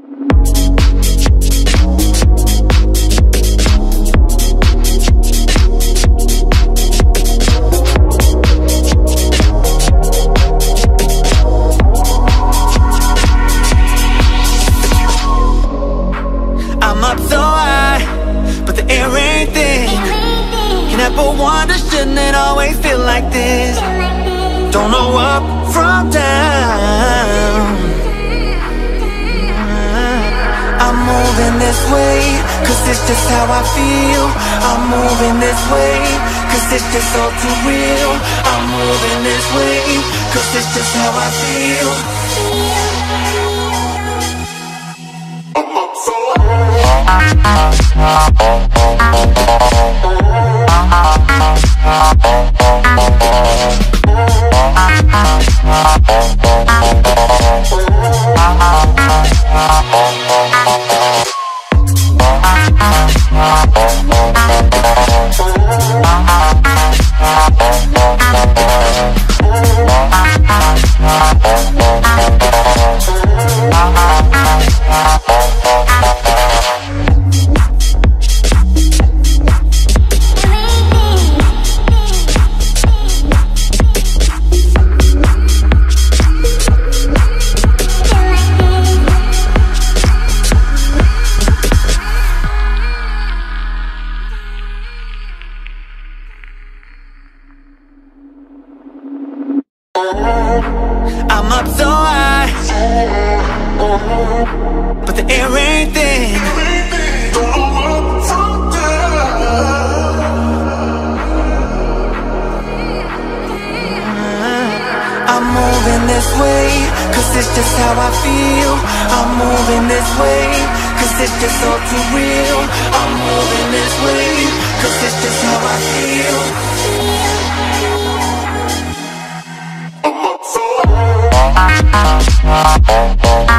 I'm up so high, but the air ain't thin. You never wonder, shouldn't it always feel like this? Don't know up from down. I'm moving this way, cause it's just how I feel. I'm moving this way, cause it's just all too real. I'm moving this way, cause it's just how I feel. I'm up so I'm up so high, but the air ain't thin. I'm moving this way, cause it's just how I feel. I'm moving this way, cause it's just all too real. I'm moving this way, cause it's just how I feel. I'm up so high.